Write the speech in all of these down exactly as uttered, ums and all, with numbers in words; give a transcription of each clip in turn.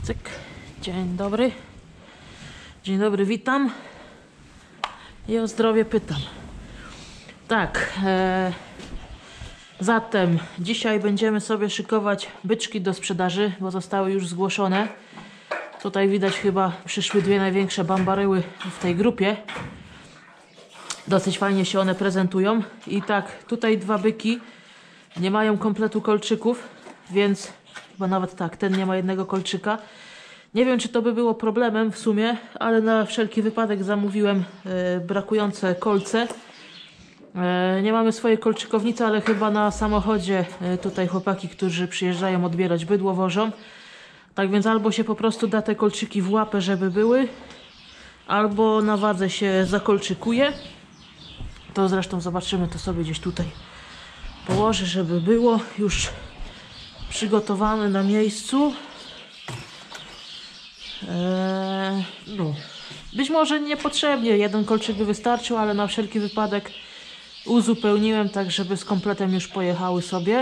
Cyk. Dzień dobry. Dzień dobry, witam. I o zdrowie pytam. Tak. E, zatem dzisiaj będziemy sobie szykować byczki do sprzedaży, bo zostały już zgłoszone. Tutaj widać chyba przyszły dwie największe bambaryły w tej grupie. Dosyć fajnie się one prezentują. I tak, tutaj dwa byki nie mają kompletu kolczyków, więc chyba nawet tak, ten nie ma jednego kolczyka. Nie wiem, czy to by było problemem w sumie, ale na wszelki wypadek zamówiłem e, brakujące kolce. E, nie mamy swojej kolczykownicy, ale chyba na samochodzie e, tutaj chłopaki, którzy przyjeżdżają odbierać bydło, wożą. Tak więc albo się po prostu da te kolczyki w łapę, żeby były, albo na wadze się zakolczykuje. To zresztą zobaczymy, to sobie gdzieś tutaj położę, żeby było już przygotowane na miejscu. Eee, no. Być może niepotrzebnie, jeden kolczyk by wystarczył, ale na wszelki wypadek uzupełniłem, tak żeby z kompletem już pojechały sobie.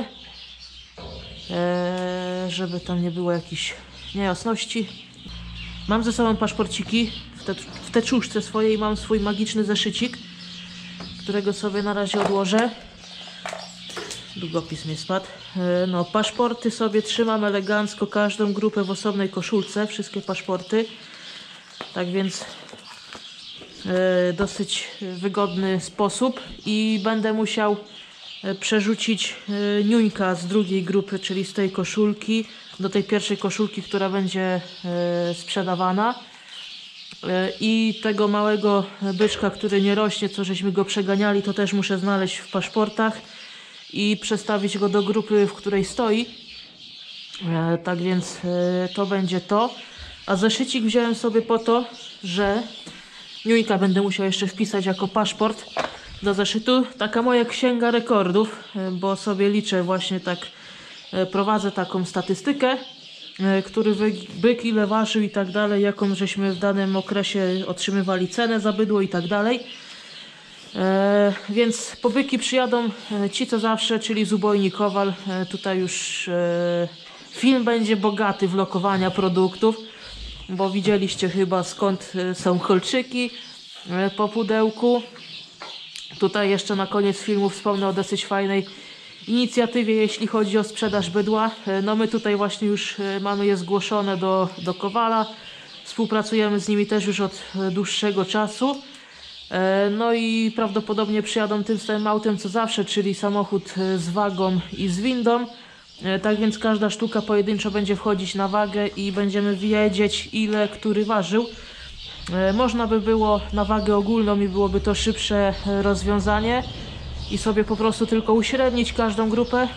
Eee, żeby tam nie było jakichś niejasności. Mam ze sobą paszporciki. W, te, w teczuszce swojej mam swój magiczny zeszycik, którego sobie na razie odłożę. Długopis mi spadł. No, paszporty sobie trzymam elegancko, każdą grupę w osobnej koszulce, wszystkie paszporty. Tak więc e, dosyć wygodny sposób i będę musiał e, przerzucić e, niuńka z drugiej grupy, czyli z tej koszulki do tej pierwszej koszulki, która będzie e, sprzedawana. E, I tego małego byczka, który nie rośnie, co żeśmy go przeganiali, to też muszę znaleźć w paszportach i przestawić go do grupy, w której stoi. E, tak więc e, to będzie to. A zeszycik wziąłem sobie po to, że niuńka będę musiał jeszcze wpisać jako paszport do zeszytu. Taka moja księga rekordów, e, bo sobie liczę właśnie tak, e, prowadzę taką statystykę, e, który wy, byk ile ważył i tak dalej, jaką żeśmy w danym okresie otrzymywali cenę za bydło i tak dalej. E, więc po byki przyjadą e, ci co zawsze, czyli Zubojni Kowal. E, tutaj już e, film będzie bogaty w lokowania produktów, bo widzieliście chyba skąd e, są kolczyki e, po pudełku. Tutaj jeszcze na koniec filmu wspomnę o dosyć fajnej inicjatywie, jeśli chodzi o sprzedaż bydła. E, no my tutaj właśnie już e, mamy je zgłoszone do, do Kowala. Współpracujemy z nimi też już od e, dłuższego czasu. No i prawdopodobnie przyjadą tym samym autem co zawsze, czyli samochód z wagą i z windą. Tak więc każda sztuka pojedynczo będzie wchodzić na wagę i będziemy wiedzieć, ile który ważył. Można by było na wagę ogólną i byłoby to szybsze rozwiązanie i sobie po prostu tylko uśrednić każdą grupę.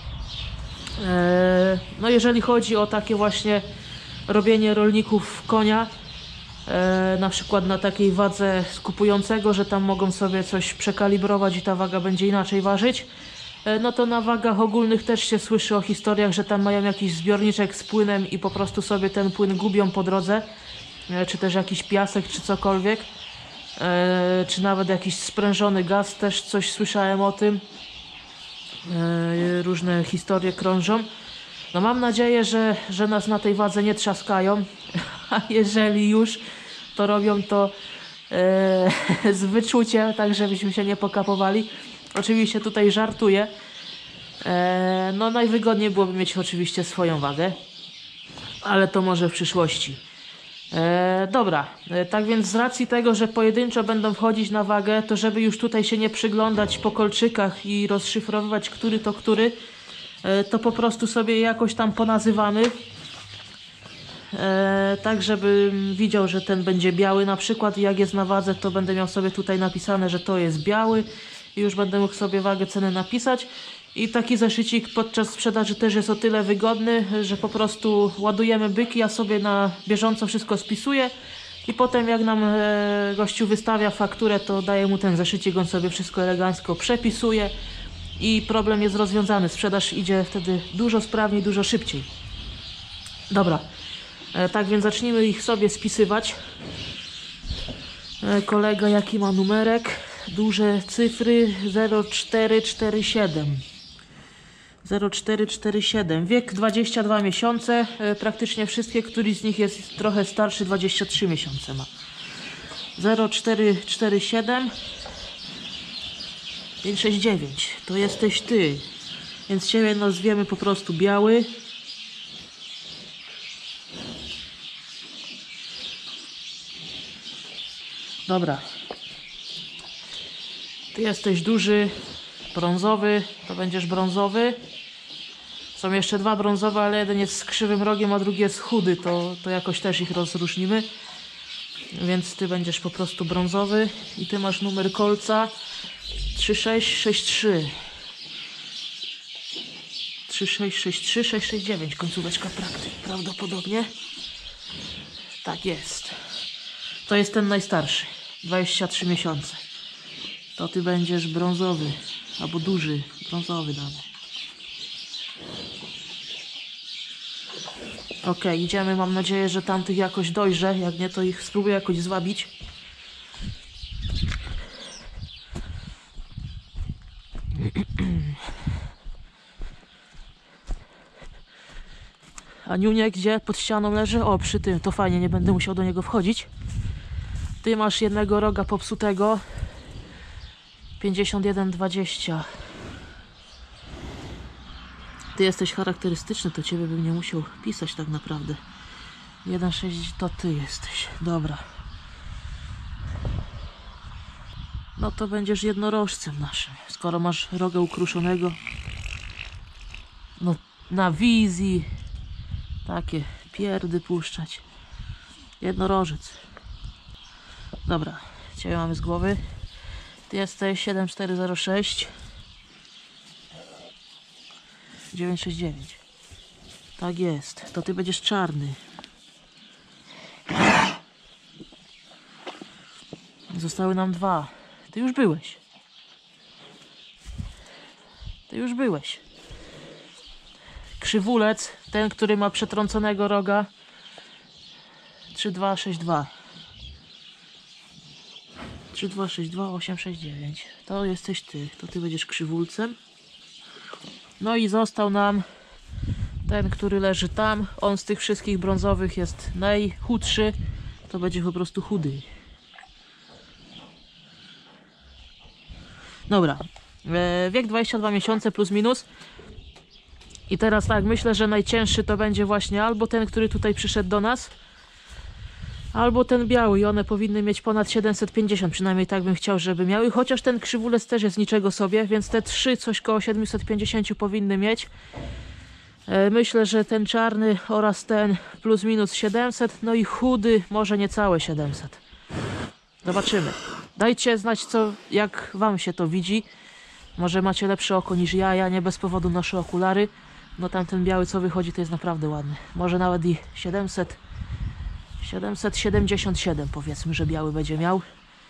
No jeżeli chodzi o takie właśnie robienie rolników konia, E, na przykład na takiej wadze skupującego, że tam mogą sobie coś przekalibrować i ta waga będzie inaczej ważyć, e, no to na wagach ogólnych też się słyszy o historiach, że tam mają jakiś zbiorniczek z płynem i po prostu sobie ten płyn gubią po drodze, e, czy też jakiś piasek, czy cokolwiek, e, czy nawet jakiś sprężony gaz, też coś słyszałem o tym, e, różne historie krążą. No mam nadzieję, że, że nas na tej wadze nie trzaskają, a jeżeli już, to robią to e, z wyczuciem, tak żebyśmy się nie pokapowali. Oczywiście tutaj żartuję. E, no najwygodniej byłoby mieć oczywiście swoją wagę, ale to może w przyszłości. E, dobra, e, tak więc z racji tego, że pojedynczo będą wchodzić na wagę, to żeby już tutaj się nie przyglądać po kolczykach i rozszyfrowywać, który to który, to po prostu sobie jakoś tam ponazywamy, e, tak żebym widział, że ten będzie biały na przykład i jak jest na wadze, to będę miał sobie tutaj napisane, że to jest biały i już będę mógł sobie wagę, cenę napisać. I taki zeszycik podczas sprzedaży też jest o tyle wygodny, że po prostu ładujemy byki, ja sobie na bieżąco wszystko spisuję i potem jak nam e, gościu wystawia fakturę, to daję mu ten zeszycik, on sobie wszystko elegancko przepisuje i problem jest rozwiązany. Sprzedaż idzie wtedy dużo sprawniej, dużo szybciej. Dobra, e, tak więc zacznijmy ich sobie spisywać. E, kolega jaki ma numerek? Duże cyfry zero cztery cztery siedem. zero cztery cztery siedem. Wiek dwadzieścia dwa miesiące. E, praktycznie wszystkie, któryś z nich jest trochę starszy, dwadzieścia trzy miesiące ma. zero cztery cztery siedem pięć sześć dziewięć. To jesteś ty. Więc ciebie nazwiemy po prostu biały. Dobra. Ty jesteś duży, brązowy, to będziesz brązowy. Są jeszcze dwa brązowe, ale jeden jest z krzywym rogiem, a drugi jest chudy, to, to jakoś też ich rozróżnimy. Więc ty będziesz po prostu brązowy i ty masz numer kolca trzy sześć sześć trzy. trzy sześć sześć trzy sześć sześć dziewięć, końcóweczka praktyk prawdopodobnie. Tak jest. To jest ten najstarszy, dwadzieścia trzy miesiące. To ty będziesz brązowy, albo duży, brązowy dany. Ok, idziemy, mam nadzieję, że tamtych jakoś dojrze, jak nie to ich spróbuję jakoś zwabić. A Niunie gdzie pod ścianą leży? O, przy tym, to fajnie, nie będę musiał do niego wchodzić. Ty masz jednego roga popsutego. pięćdziesiąt jeden dwadzieścia. Ty jesteś charakterystyczny, to ciebie bym nie musiał pisać tak naprawdę. jeden sześć to ty jesteś. Dobra. No to będziesz jednorożcem naszym. Skoro masz roga ukruszonego. No na wizji. Takie pierdy puszczać. Jednorożec. Dobra. Ciebie mamy z głowy. Ty jesteś siedem cztery zero sześć dziewięć sześć dziewięć. Tak jest. To ty będziesz czarny. Zostały nam dwa. Ty już byłeś. Ty już byłeś. Krzywulec, ten, który ma przetrąconego roga. trzy dwa sześć dwa. trzy dwa sześć dwa osiem sześć dziewięć. To jesteś ty. To ty będziesz krzywulcem. No i został nam ten, który leży tam. On z tych wszystkich brązowych jest najchudszy. To będzie po prostu chudy. Dobra. E, wiek dwadzieścia dwa miesiące plus minus. I teraz tak, myślę, że najcięższy to będzie właśnie albo ten, który tutaj przyszedł do nas, albo ten biały i one powinny mieć ponad siedemset pięćdziesiąt, przynajmniej tak bym chciał, żeby miały, chociaż ten krzywulec też jest niczego sobie, więc te trzy coś koło siedemset pięćdziesiąt powinny mieć. Myślę, że ten czarny oraz ten plus minus siedemset, no i chudy może niecałe siedemset. Zobaczymy. Dajcie znać, co, jak wam się to widzi. Może macie lepsze oko niż ja, ja nie bez powodu noszę okulary. No tamten biały co wychodzi to jest naprawdę ładny. Może nawet i siedemset, siedemset siedemdziesiąt siedem powiedzmy, że biały będzie miał.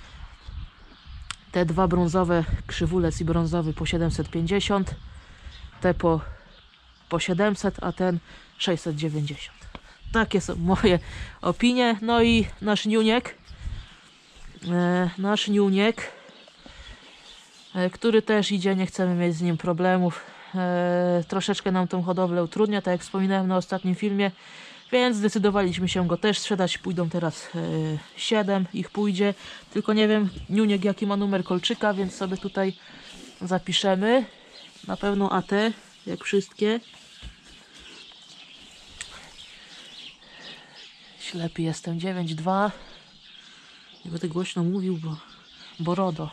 Te dwa brązowe, krzywulec i brązowy po siedemset pięćdziesiąt. Te po, po siedemset, a ten sześćset dziewięćdziesiąt. Takie są moje opinie. No i nasz niuniek. E, nasz niuniek. Który też idzie, nie chcemy mieć z nim problemów. E, troszeczkę nam tą hodowlę utrudnia, tak jak wspominałem na ostatnim filmie, więc zdecydowaliśmy się go też sprzedać. Pójdą teraz e, siedem, ich pójdzie, tylko nie wiem niuniek jaki ma numer kolczyka, więc sobie tutaj zapiszemy. Na pewno A T, jak wszystkie. Ślepy jestem, dziewięć dwa. Nie będę głośno mówił, bo, bo RODO.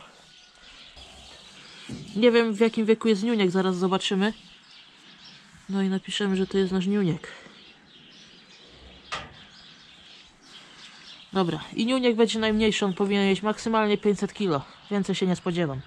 Nie wiem w jakim wieku jest niuniek, zaraz zobaczymy. No i napiszemy, że to jest nasz niuniek. Dobra, i niuniek będzie najmniejszy, on powinien mieć maksymalnie pięćset kilo. Więcej się nie spodziewam.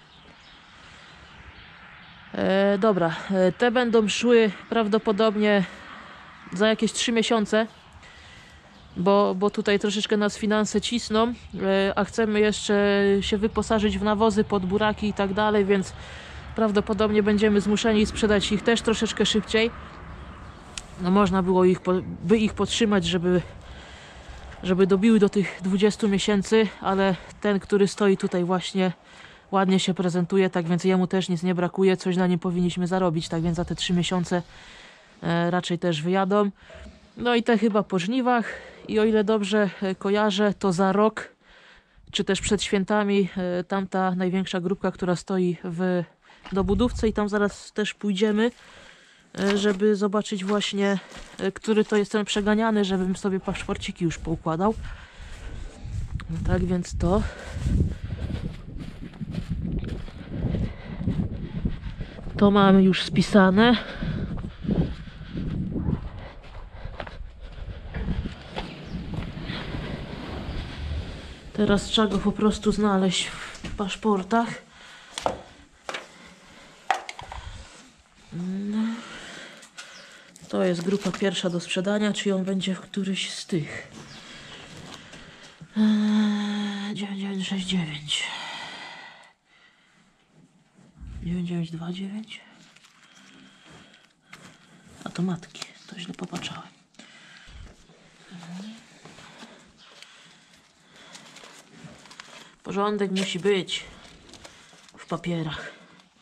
E, dobra, e, te będą szły prawdopodobnie za jakieś trzy miesiące. Bo, bo tutaj troszeczkę nas finanse cisną, e, a chcemy jeszcze się wyposażyć w nawozy pod buraki i tak dalej, więc prawdopodobnie będziemy zmuszeni sprzedać ich też troszeczkę szybciej. No można było ich, by ich podtrzymać, żeby, żeby dobiły do tych dwudziestu miesięcy, ale ten, który stoi tutaj właśnie ładnie się prezentuje, tak więc jemu też nic nie brakuje, coś na nim powinniśmy zarobić, tak więc za te trzy miesiące e, raczej też wyjadą. No i te chyba po żniwach i o ile dobrze kojarzę, to za rok, czy też przed świętami, e, tamta największa grupka, która stoi w dobudówce i tam zaraz też pójdziemy, e, żeby zobaczyć właśnie, e, który to jest ten przeganiany, żebym sobie paszporciki już poukładał. No tak więc to. To mamy już spisane. Teraz trzeba go po prostu znaleźć w paszportach. To jest grupa pierwsza do sprzedania, czyli on będzie w któryś z tych. dziewięć dziewięć sześć dziewięć. dziewięć dziewięć dwa dziewięć. A to matki, to źle popatrzałem. Porządek musi być w papierach.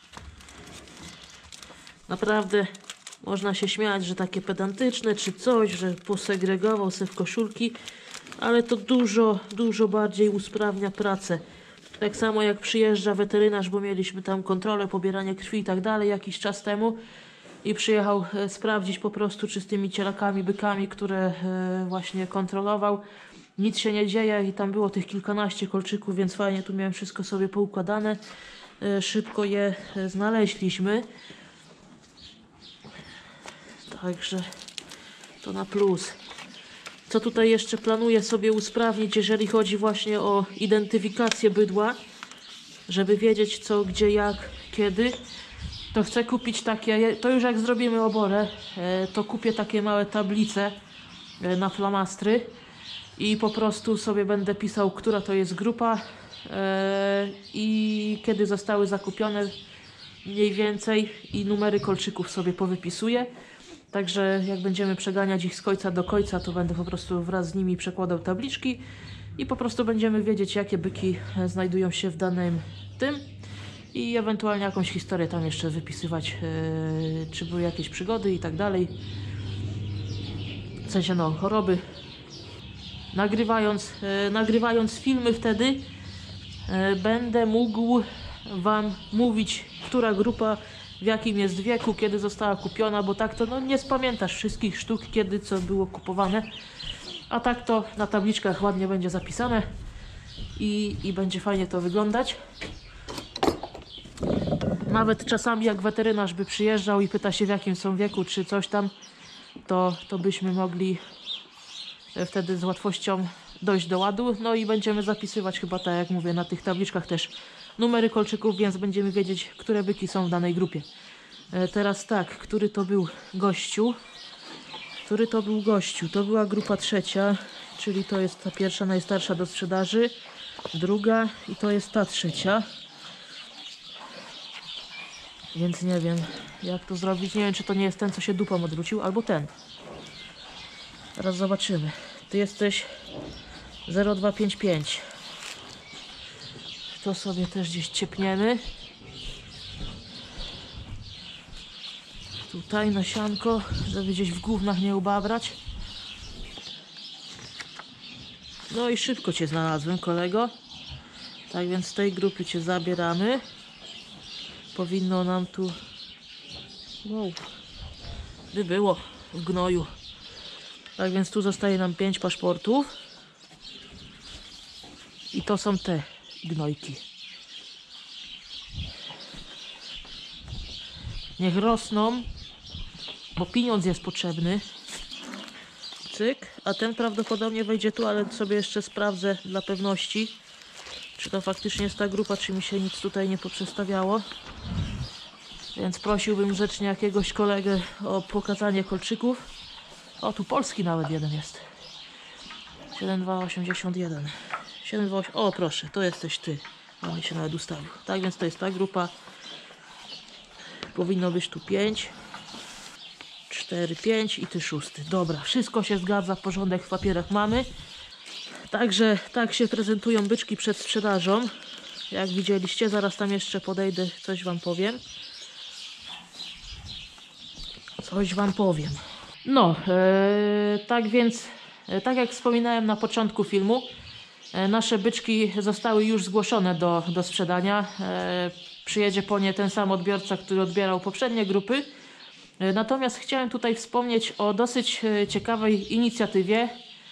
Naprawdę można się śmiać, że takie pedantyczne czy coś, że posegregował sobie w koszulki, ale to dużo, dużo bardziej usprawnia pracę. Tak samo jak przyjeżdża weterynarz, bo mieliśmy tam kontrolę, pobieranie krwi i tak dalej jakiś czas temu i przyjechał e, sprawdzić po prostu, czy z tymi cielakami, bykami, które e, właśnie kontrolował, nic się nie dzieje i tam było tych kilkanaście kolczyków, więc fajnie tu miałem wszystko sobie poukładane. E, szybko je e, znaleźliśmy. Także to na plus. Co tutaj jeszcze planuję sobie usprawnić, jeżeli chodzi właśnie o identyfikację bydła, żeby wiedzieć co, gdzie, jak, kiedy, to chcę kupić takie, to już jak zrobimy oborę, to kupię takie małe tablice na flamastry i po prostu sobie będę pisał, która to jest grupa i kiedy zostały zakupione mniej więcej i numery kolczyków sobie powypisuję. Także jak będziemy przeganiać ich z końca do końca, to będę po prostu wraz z nimi przekładał tabliczki i po prostu będziemy wiedzieć, jakie byki znajdują się w danym tym i ewentualnie jakąś historię tam jeszcze wypisywać, yy, czy były jakieś przygody i tak dalej. W sensie no, choroby. Nagrywając, yy, nagrywając filmy wtedy yy, będę mógł Wam mówić, która grupa w jakim jest wieku, kiedy została kupiona, bo tak to no, nie spamiętasz wszystkich sztuk, kiedy co było kupowane, a tak to na tabliczkach ładnie będzie zapisane i, i będzie fajnie to wyglądać. Nawet czasami jak weterynarz by przyjeżdżał i pyta się, w jakim są wieku czy coś tam, to, to byśmy mogli wtedy z łatwością dojść do ładu, no i będziemy zapisywać chyba tak jak mówię na tych tabliczkach też numery kolczyków, więc będziemy wiedzieć, które byki są w danej grupie. E, teraz tak, który to był gościu? Który to był gościu? To była grupa trzecia, czyli to jest ta pierwsza, najstarsza do sprzedaży, druga i to jest ta trzecia. Więc nie wiem, jak to zrobić. Nie wiem, czy to nie jest ten, co się dupą odwrócił, albo ten. Teraz zobaczymy. Ty jesteś zero dwa pięć pięć. To sobie też gdzieś ciepniemy. Tutaj na sianko, żeby gdzieś w gównach nie ubabrać. No i szybko Cię znalazłem, kolego. Tak więc z tej grupy Cię zabieramy. Powinno nam tu... Wow. By było w gnoju. Tak więc tu zostaje nam pięć paszportów. I to są te gnojki. Niech rosną, bo pieniądz jest potrzebny. Cyk. A ten prawdopodobnie wejdzie tu, ale sobie jeszcze sprawdzę dla pewności, czy to faktycznie jest ta grupa, czy mi się nic tutaj nie poprzestawiało. Więc prosiłbym grzecznie jakiegoś kolegę o pokazanie kolczyków. O, tu polski nawet jeden jest. siedem dwa osiemdziesiąt jeden. siedem dwa osiem. O, proszę, to jesteś ty. On mi się nawet ustawił. Tak więc to jest ta grupa. Powinno być tu pięć, cztery, pięć i ty szósty. Dobra, wszystko się zgadza, porządek w papierach mamy. Także tak się prezentują byczki przed sprzedażą. jak widzieliście. Zaraz tam jeszcze podejdę, coś wam powiem. Coś wam powiem. No, e, tak więc, e, tak jak wspominałem na początku filmu, e, nasze byczki zostały już zgłoszone do, do sprzedania. E, przyjedzie po nie ten sam odbiorca, który odbierał poprzednie grupy. E, natomiast chciałem tutaj wspomnieć o dosyć e, ciekawej inicjatywie.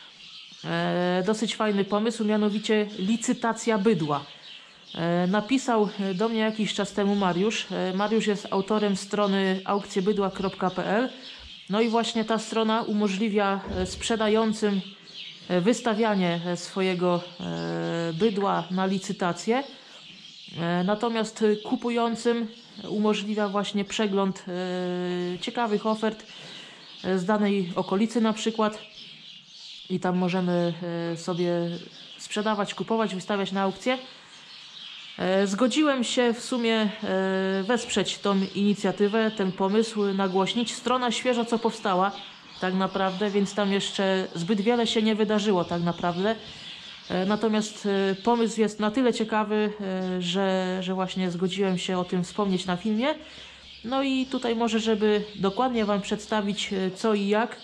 E, dosyć fajny pomysł, mianowicie licytacja bydła. E, napisał do mnie jakiś czas temu Mariusz. E, Mariusz jest autorem strony aukcje bydła kropka p l. No i właśnie ta strona umożliwia sprzedającym wystawianie swojego bydła na licytację. Natomiast kupującym umożliwia właśnie przegląd ciekawych ofert z danej okolicy na przykład. I tam możemy sobie sprzedawać, kupować, wystawiać na aukcję. Zgodziłem się w sumie wesprzeć tą inicjatywę, ten pomysł, nagłośnić. Strona świeżo co powstała tak naprawdę, więc tam jeszcze zbyt wiele się nie wydarzyło tak naprawdę. Natomiast pomysł jest na tyle ciekawy, że, że właśnie zgodziłem się o tym wspomnieć na filmie. No i tutaj może, żeby dokładnie wam przedstawić co i jak,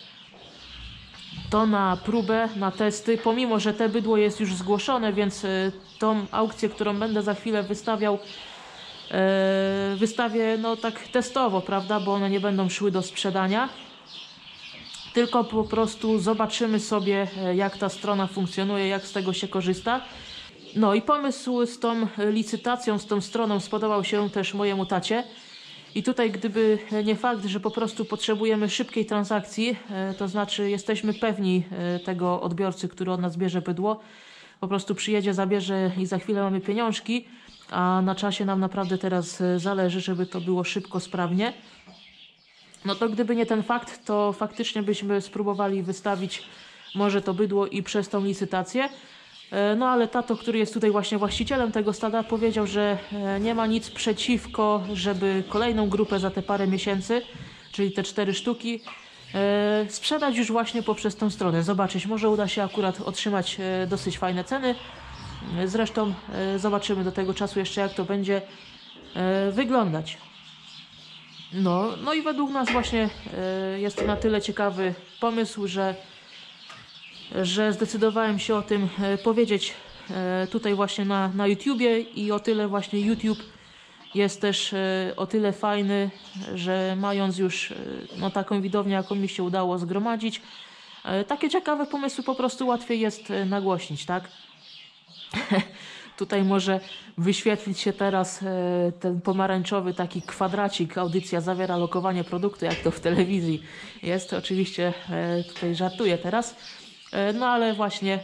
to na próbę, na testy, pomimo że te bydło jest już zgłoszone, więc tą aukcję, którą będę za chwilę wystawiał, e, wystawię no tak testowo, prawda, bo one nie będą szły do sprzedania, tylko po prostu zobaczymy sobie, jak ta strona funkcjonuje, jak z tego się korzysta. No i pomysł z tą licytacją, z tą stroną spodobał się też mojemu tacie. I tutaj gdyby nie fakt, że po prostu potrzebujemy szybkiej transakcji, to znaczy jesteśmy pewni tego odbiorcy, który od nas bierze bydło, po prostu przyjedzie, zabierze i za chwilę mamy pieniążki, a na czasie nam naprawdę teraz zależy, żeby to było szybko, sprawnie. No to gdyby nie ten fakt, to faktycznie byśmy spróbowali wystawić może to bydło i przez tą licytację. No ale tato, który jest tutaj właśnie właścicielem tego stada, powiedział, że nie ma nic przeciwko, żeby kolejną grupę za te parę miesięcy, czyli te cztery sztuki, sprzedać już właśnie poprzez tą stronę. Zobaczyć, może uda się akurat otrzymać dosyć fajne ceny. Zresztą zobaczymy do tego czasu jeszcze, jak to będzie wyglądać. No, no i według nas właśnie jest to na tyle ciekawy pomysł, że że zdecydowałem się o tym powiedzieć tutaj właśnie na, na YouTubie i o tyle właśnie YouTube jest też o tyle fajny, że mając już no, taką widownię, jaką mi się udało zgromadzić, takie ciekawe pomysły po prostu łatwiej jest nagłośnić, tak? Tutaj może wyświetlić się teraz ten pomarańczowy taki kwadracik, audycja zawiera lokowanie produktu, jak to w telewizji jest. Oczywiście tutaj żartuję teraz. No ale właśnie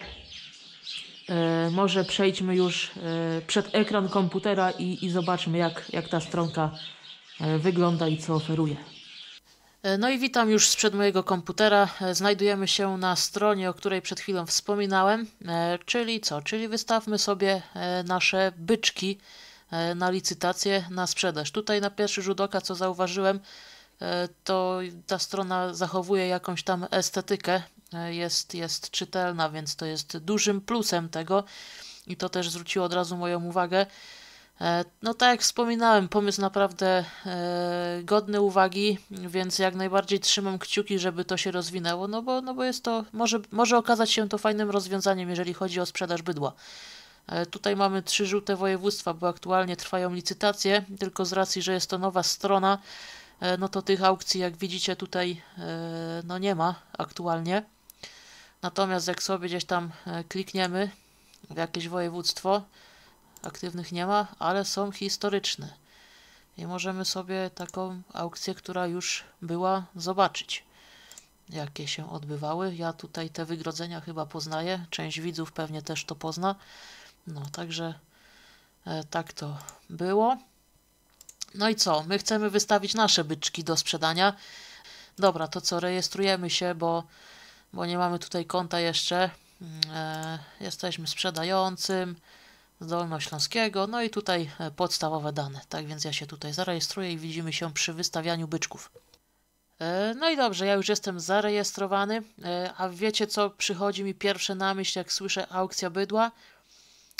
e, może przejdźmy już e, przed ekran komputera i, i zobaczmy, jak, jak ta stronka e, wygląda i co oferuje. E, no i witam już sprzed mojego komputera. E, znajdujemy się na stronie, o której przed chwilą wspominałem. E, czyli co? Czyli wystawmy sobie e, nasze byczki e, na licytację, na sprzedaż. Tutaj na pierwszy rzut oka, co zauważyłem, e, to ta strona zachowuje jakąś tam estetykę. Jest, jest czytelna, więc to jest dużym plusem tego i to też zwróciło od razu moją uwagę. No tak jak wspominałem, pomysł naprawdę e, godny uwagi, więc jak najbardziej trzymam kciuki, żeby to się rozwinęło, no bo, no bo jest to, może, może okazać się to fajnym rozwiązaniem, jeżeli chodzi o sprzedaż bydła. E, tutaj mamy trzy żółte województwa, bo aktualnie trwają licytacje, tylko z racji, że jest to nowa strona, e, no to tych aukcji, jak widzicie tutaj, e, no nie ma aktualnie. Natomiast jak sobie gdzieś tam klikniemy w jakieś województwo, aktywnych nie ma, ale są historyczne. I możemy sobie taką aukcję, która już była, zobaczyć, jakie się odbywały. Ja tutaj te wygrodzenia chyba poznaję, część widzów pewnie też to pozna. No, także e, tak to było. No i co? My chcemy wystawić nasze byczki do sprzedania. Dobra, to co? Rejestrujemy się, bo bo nie mamy tutaj konta jeszcze. E, jesteśmy sprzedającym z Dolnośląskiego, no i tutaj podstawowe dane. Tak więc ja się tutaj zarejestruję i widzimy się przy wystawianiu byczków. E, no i dobrze, ja już jestem zarejestrowany, e, a wiecie co przychodzi mi pierwsze na myśl, jak słyszę aukcja bydła?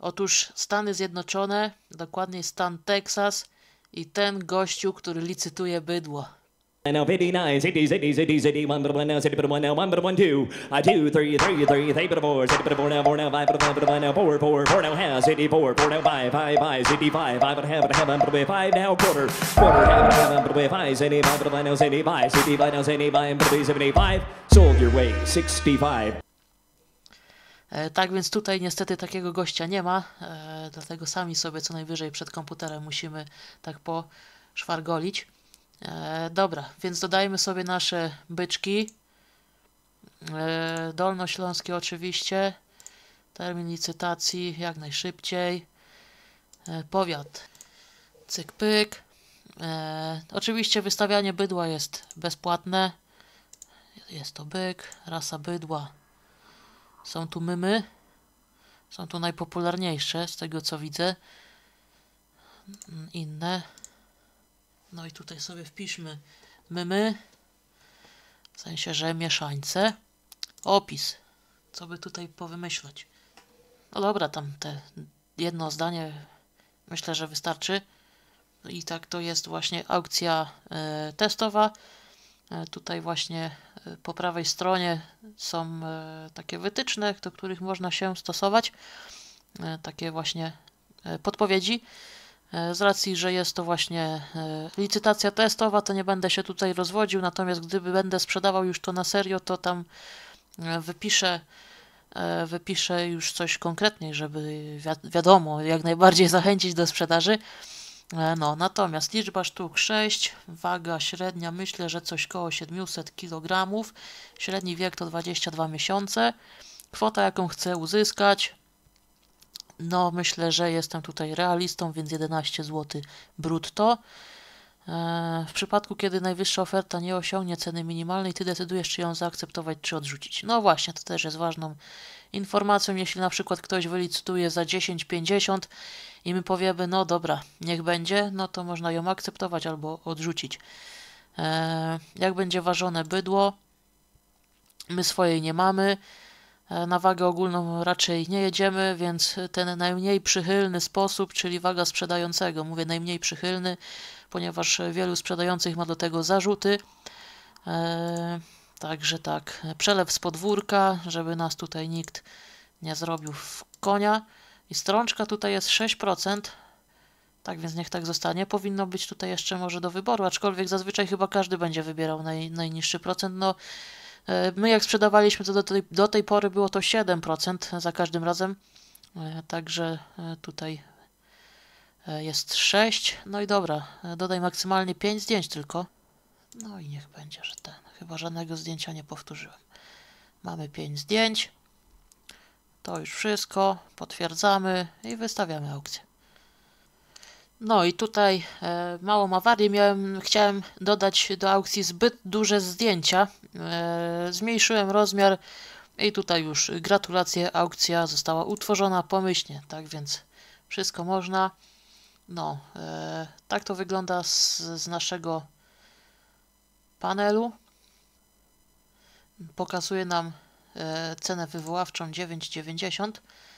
Otóż Stany Zjednoczone, dokładniej stan Teksas i ten gościu, który licytuje bydło. Now fifty-nine, city, city, city, city, one, but one now, city, but one now, one, but one, two, I two, three, three, three, three, but four, city, but four now, four now, five, but one, but one now, four, four, four now, half, city, four, four now, five, five, five, city, five, five, but half, but half, but away, five now, quarter, quarter, half, but half, but away, five, city, five, but one now, city, five, city, five now, city, five, but away, seventy-five, sold your way, sixty-five. E, tak więc tutaj niestety takiego gościa nie ma, e, dlatego sami sobie co najwyżej przed komputerem musimy tak poszwargolić. E, dobra, więc dodajmy sobie nasze byczki. E, dolnośląskie oczywiście. Termin licytacji jak najszybciej. E, powiat. Cyk pyk. E, oczywiście wystawianie bydła jest bezpłatne. Jest to byk, rasa bydła. Są tu mymy. Są tu najpopularniejsze z tego co widzę. Inne. No i tutaj sobie wpiszmy mymy. W sensie, że mieszańce. Opis. Co by tutaj powymyślać? No dobra, tam te jedno zdanie myślę, że wystarczy. I tak to jest właśnie aukcja e, testowa. E, tutaj właśnie e, po prawej stronie są e, takie wytyczne, do których można się stosować. E, takie właśnie e, podpowiedzi. Z racji, że jest to właśnie licytacja testowa, to nie będę się tutaj rozwodził, natomiast gdyby będę sprzedawał już to na serio, to tam wypiszę, wypiszę już coś konkretniej, żeby wi- wiadomo, jak najbardziej zachęcić do sprzedaży. No, natomiast liczba sztuk sześć, waga średnia, myślę, że coś koło siedemset kilogramów, średni wiek to dwadzieścia dwa miesiące, kwota jaką chcę uzyskać. No, myślę, że jestem tutaj realistą, więc jedenaście złotych brutto. Eee, w przypadku, kiedy najwyższa oferta nie osiągnie ceny minimalnej, ty decydujesz, czy ją zaakceptować, czy odrzucić. No właśnie, to też jest ważną informacją. Jeśli na przykład ktoś wylicytuje za dziesięć pięćdziesiąt i my powiemy, no dobra, niech będzie, no to można ją akceptować albo odrzucić. Eee, jak będzie ważone bydło? My swojej nie mamy. Na wagę ogólną raczej nie jedziemy, więc ten najmniej przychylny sposób, czyli waga sprzedającego, mówię najmniej przychylny, ponieważ wielu sprzedających ma do tego zarzuty. Eee, także tak, przelew z podwórka, żeby nas tutaj nikt nie zrobił w konia. I strączka tutaj jest sześć procent, tak więc niech tak zostanie. Powinno być tutaj jeszcze może do wyboru, aczkolwiek zazwyczaj chyba każdy będzie wybierał naj, najniższy procent. No, my jak sprzedawaliśmy to do tej, do tej pory było to siedem procent za każdym razem, także tutaj jest sześć, no i dobra, dodaj maksymalnie pięć zdjęć tylko, no i niech będzie, że ten, chyba żadnego zdjęcia nie powtórzyłem. Mamy pięć zdjęć, to już wszystko, potwierdzamy i wystawiamy aukcję. No i tutaj e, małą awarię miałem, chciałem dodać do aukcji zbyt duże zdjęcia, e, zmniejszyłem rozmiar i tutaj już gratulacje, aukcja została utworzona pomyślnie, tak więc wszystko można. No, e, tak to wygląda z, z naszego panelu. Pokazuje nam e, cenę wywoławczą dziewięć dziewięćdziesiąt.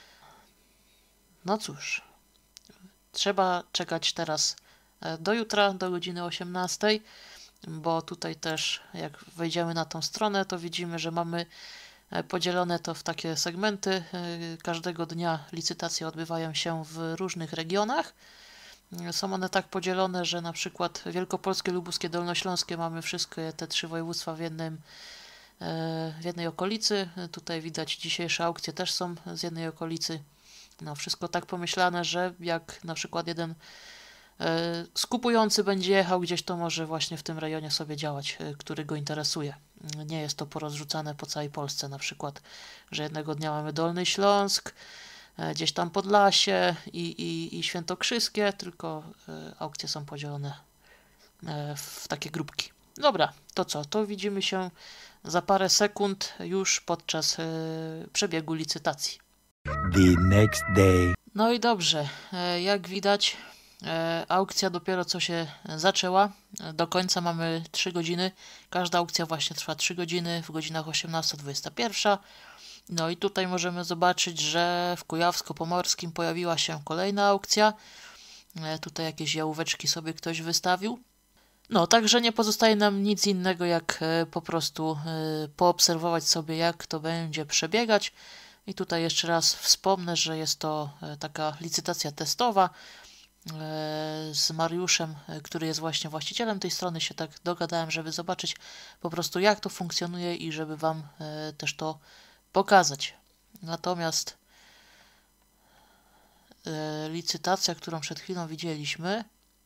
No cóż. Trzeba czekać teraz do jutra, do godziny osiemnastej, bo tutaj też jak wejdziemy na tą stronę, to widzimy, że mamy podzielone to w takie segmenty. Każdego dnia licytacje odbywają się w różnych regionach. Są one tak podzielone, że na przykład wielkopolskie, lubuskie, dolnośląskie mamy wszystkie te trzy województwa w jednym, w jednej okolicy. Tutaj widać dzisiejsze aukcje też są z jednej okolicy. No, wszystko tak pomyślane, że jak na przykład jeden e, skupujący będzie jechał gdzieś, to może właśnie w tym rejonie sobie działać, e, który go interesuje. Nie jest to porozrzucane po całej Polsce, na przykład, że jednego dnia mamy Dolny Śląsk, e, gdzieś tam Podlasie i, i, i Świętokrzyskie, tylko e, aukcje są podzielone e, w takie grupki. Dobra, to co? To widzimy się za parę sekund już podczas e, przebiegu licytacji. The next day. No i dobrze, jak widać aukcja dopiero co się zaczęła, do końca mamy trzy godziny, każda aukcja właśnie trwa trzy godziny, w godzinach osiemnasta dwudziesta pierwsza, No i tutaj możemy zobaczyć, że w Kujawsko-Pomorskim pojawiła się kolejna aukcja. E, tutaj jakieś jałóweczki sobie ktoś wystawił. No, także nie pozostaje nam nic innego, jak e, po prostu e, poobserwować sobie, jak to będzie przebiegać. I tutaj jeszcze raz wspomnę, że jest to e, taka licytacja testowa. Z Mariuszem, który jest właśnie właścicielem tej strony, się tak dogadałem, żeby zobaczyć po prostu, jak to funkcjonuje i żeby Wam też to pokazać. Natomiast licytacja, którą przed chwilą widzieliśmy,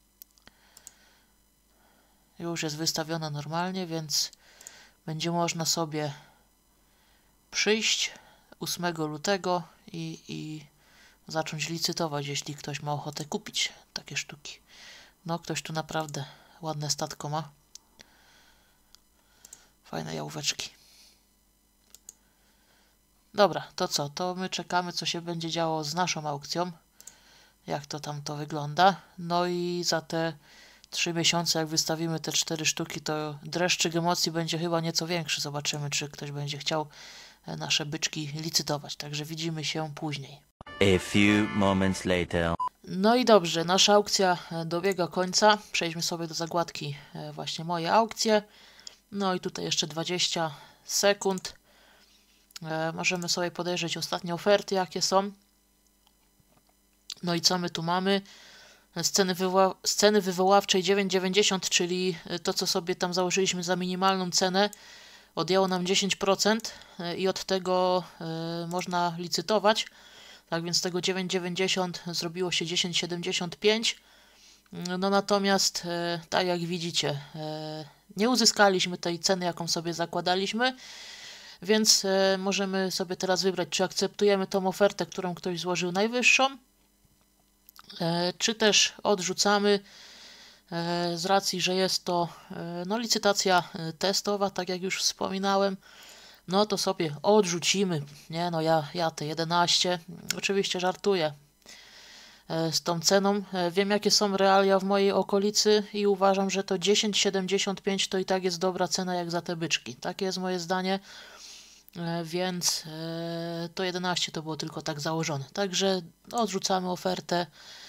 już jest wystawiona normalnie, więc będzie można sobie przyjść ósmego lutego i, i zacząć licytować, jeśli ktoś ma ochotę kupić takie sztuki. No, ktoś tu naprawdę ładne statko ma. Fajne jałóweczki. Dobra, to co? To my czekamy, co się będzie działo z naszą aukcją. Jak to tam to wygląda. No i za te trzy miesiące, jak wystawimy te cztery sztuki, to dreszczyk emocji będzie chyba nieco większy. Zobaczymy, czy ktoś będzie chciał nasze byczki licytować. Także widzimy się później. A few moments later. No i dobrze, nasza aukcja dobiega końca. Przejdźmy sobie do zagładki właśnie moje aukcje. No i tutaj jeszcze dwadzieścia sekund. Możemy sobie podejrzeć ostatnie oferty, jakie są. No i co my tu mamy? Sceny, wywoła sceny wywoławczej dziewięć dziewięćdziesiąt, czyli to, co sobie tam założyliśmy za minimalną cenę, odjęło nam dziesięć procent i od tego y, można licytować. Tak więc z tego dziewięć dziewięćdziesiąt zrobiło się dziesięć siedemdziesiąt pięć. No natomiast, e, tak jak widzicie, e, nie uzyskaliśmy tej ceny, jaką sobie zakładaliśmy, więc e, możemy sobie teraz wybrać, czy akceptujemy tą ofertę, którą ktoś złożył najwyższą, e, czy też odrzucamy e, z racji, że jest to e, no, licytacja testowa, tak jak już wspominałem. No to sobie odrzucimy. Nie no, ja, ja te jedenaście. Oczywiście żartuję z tą ceną. Wiem, jakie są realia w mojej okolicy i uważam, że to dziesięć siedemdziesiąt pięć to i tak jest dobra cena jak za te byczki. Takie jest moje zdanie, więc to jedenaście to było tylko tak założone. Także odrzucamy ofertę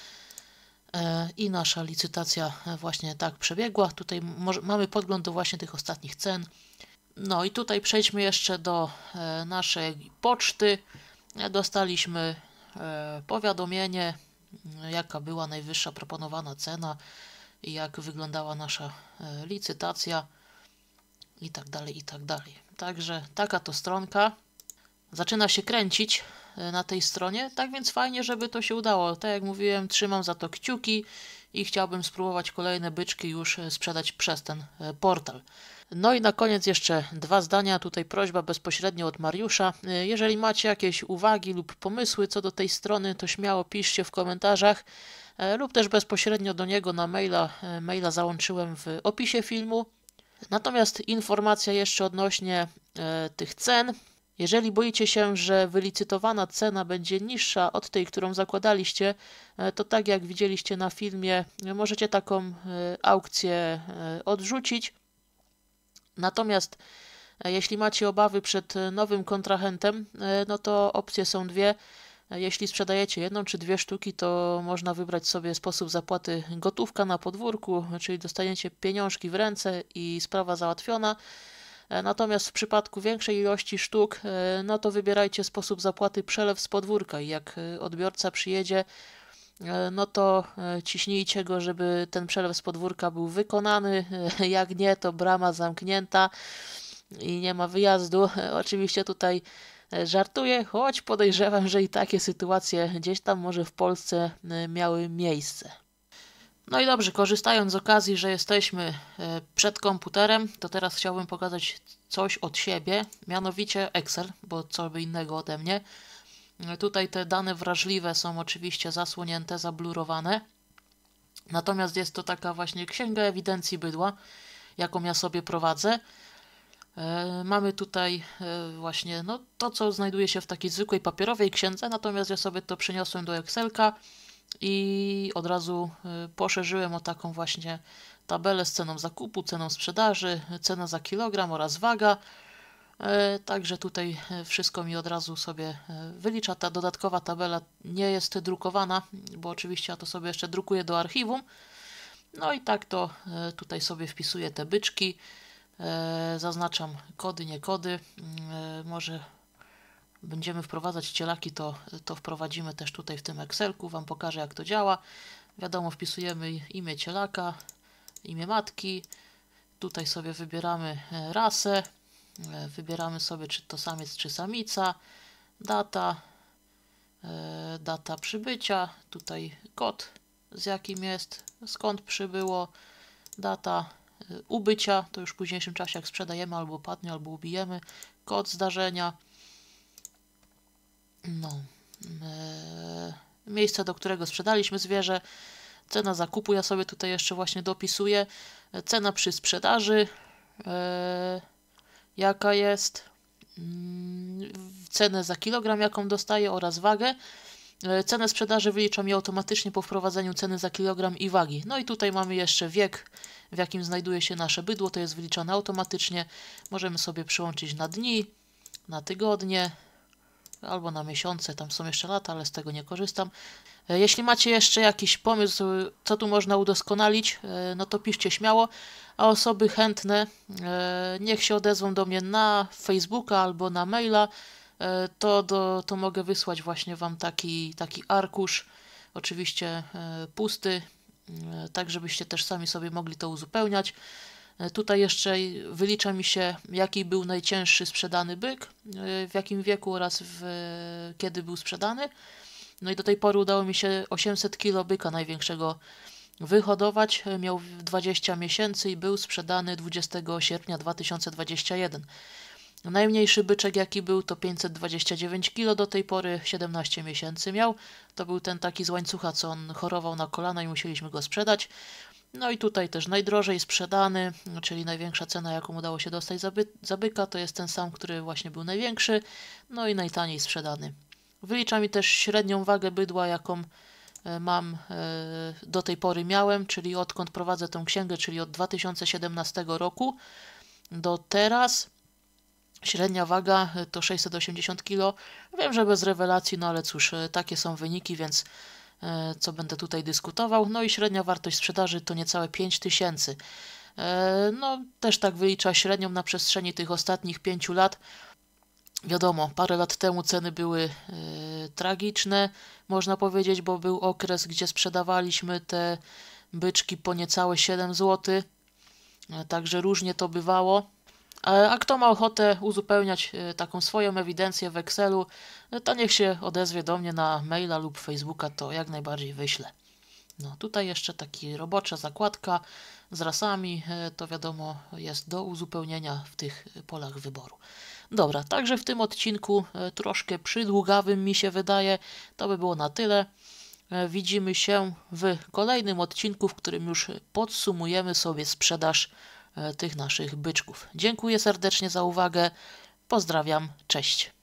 i nasza licytacja właśnie tak przebiegła. Tutaj mamy podgląd do właśnie tych ostatnich cen. No i tutaj przejdźmy jeszcze do e, naszej poczty. Dostaliśmy e, powiadomienie, jaka była najwyższa proponowana cena i jak wyglądała nasza e, licytacja i tak dalej, i tak dalej. Także taka to stronka. Zaczyna się kręcić e, na tej stronie, tak więc fajnie, żeby to się udało. Tak jak mówiłem, trzymam za to kciuki i chciałbym spróbować kolejne byczki już sprzedać przez ten e, portal. No i na koniec jeszcze dwa zdania, tutaj prośba bezpośrednio od Mariusza. Jeżeli macie jakieś uwagi lub pomysły co do tej strony, to śmiało piszcie w komentarzach lub też bezpośrednio do niego na maila. Maila załączyłem w opisie filmu. Natomiast informacja jeszcze odnośnie e, tych cen. Jeżeli boicie się, że wylicytowana cena będzie niższa od tej, którą zakładaliście, e, to tak jak widzieliście na filmie, możecie taką e, aukcję e, odrzucić. Natomiast jeśli macie obawy przed nowym kontrahentem, no to opcje są dwie. Jeśli sprzedajecie jedną czy dwie sztuki, to można wybrać sobie sposób zapłaty gotówka na podwórku, czyli dostaniecie pieniążki w ręce i sprawa załatwiona. Natomiast w przypadku większej ilości sztuk, no to wybierajcie sposób zapłaty przelew z podwórka i jak odbiorca przyjedzie, no to ciśnijcie go, żeby ten przelew z podwórka był wykonany. Jak nie, to brama zamknięta i nie ma wyjazdu. Oczywiście tutaj żartuję, choć podejrzewam, że i takie sytuacje gdzieś tam może w Polsce miały miejsce. No i dobrze, korzystając z okazji, że jesteśmy przed komputerem, to teraz chciałbym pokazać coś od siebie, mianowicie Excel, bo co by innego ode mnie. Tutaj te dane wrażliwe są oczywiście zasłonięte, zablurowane. Natomiast jest to taka właśnie księga ewidencji bydła, jaką ja sobie prowadzę. E, mamy tutaj e, właśnie no, to, co znajduje się w takiej zwykłej papierowej księdze, natomiast ja sobie to przeniosłem do Excelka i od razu e, poszerzyłem o taką właśnie tabelę z ceną zakupu, ceną sprzedaży, cena za kilogram oraz waga. E, Także tutaj e, wszystko mi od razu sobie e, wylicza. Ta dodatkowa tabela nie jest drukowana, bo oczywiście ja to sobie jeszcze drukuję do archiwum. No i tak to e, tutaj sobie wpisuję te byczki. E, Zaznaczam kody, nie kody. E, Może będziemy wprowadzać cielaki, to, to wprowadzimy też tutaj w tym Excelku. Wam pokażę, jak to działa. Wiadomo, wpisujemy imię cielaka, imię matki. Tutaj sobie wybieramy e, rasę. E, Wybieramy sobie, czy to samiec, czy samica. Data. e, Data przybycia. Tutaj kod, z jakim jest, skąd przybyło. Data e, ubycia, to już w późniejszym czasie, jak sprzedajemy, albo padnie, albo ubijemy. Kod zdarzenia. No. E, Miejsce, do którego sprzedaliśmy zwierzę. Cena zakupu, ja sobie tutaj jeszcze właśnie dopisuję. E, Cena przy sprzedaży. E, jaka jest. Mm, Cenę za kilogram, jaką dostaję, oraz wagę. E, Cenę sprzedaży wylicza mi automatycznie po wprowadzeniu ceny za kilogram i wagi. No i tutaj mamy jeszcze wiek, w jakim znajduje się nasze bydło. To jest wyliczane automatycznie. Możemy sobie przyłączyć na dni, na tygodnie, albo na miesiące, tam są jeszcze lata, ale z tego nie korzystam. E, Jeśli macie jeszcze jakiś pomysł, co tu można udoskonalić, e, no to piszcie śmiało, a osoby chętne e, niech się odezwą do mnie na Facebooka albo na maila, e, to, do, to mogę wysłać właśnie Wam taki, taki arkusz, oczywiście e, pusty, e, tak żebyście też sami sobie mogli to uzupełniać. Tutaj jeszcze wylicza mi się, jaki był najcięższy sprzedany byk, w jakim wieku oraz w, kiedy był sprzedany. No i do tej pory udało mi się osiemset kilo byka największego wyhodować. Miał dwadzieścia miesięcy i był sprzedany dwudziestego sierpnia dwa tysiące dwudziestego pierwszego. Najmniejszy byczek, jaki był, to pięćset dwadzieścia dziewięć kilo, do tej pory siedemnaście miesięcy miał. To był ten taki z łańcucha, co on chorował na kolana i musieliśmy go sprzedać. No i tutaj też najdrożej sprzedany, czyli największa cena, jaką udało się dostać za, by, za byka, to jest ten sam, który właśnie był największy, no i najtaniej sprzedany. Wylicza mi też średnią wagę bydła, jaką e, mam, e, do tej pory miałem, czyli odkąd prowadzę tą księgę, czyli od dwa tysiące siedemnastego roku do teraz. Średnia waga to sześćset osiemdziesiąt kilo. Wiem, że bez rewelacji, no ale cóż, e, takie są wyniki, więc co będę tutaj dyskutował. No i średnia wartość sprzedaży to niecałe pięć tysięcy. No też tak wylicza średnią na przestrzeni tych ostatnich pięciu lat. Wiadomo, parę lat temu ceny były e, tragiczne, można powiedzieć, bo był okres, gdzie sprzedawaliśmy te byczki po niecałe siedem złotych. E, także różnie to bywało. A kto ma ochotę uzupełniać taką swoją ewidencję w Excelu, to niech się odezwie do mnie na maila lub Facebooka, to jak najbardziej wyślę. No tutaj jeszcze taki robocza zakładka z rasami, to wiadomo jest do uzupełnienia w tych polach wyboru. Dobra, także w tym odcinku troszkę przydługawym mi się wydaje, to by było na tyle. Widzimy się w kolejnym odcinku, w którym już podsumujemy sobie sprzedaż tych naszych byczków. Dziękuję serdecznie za uwagę. Pozdrawiam. Cześć.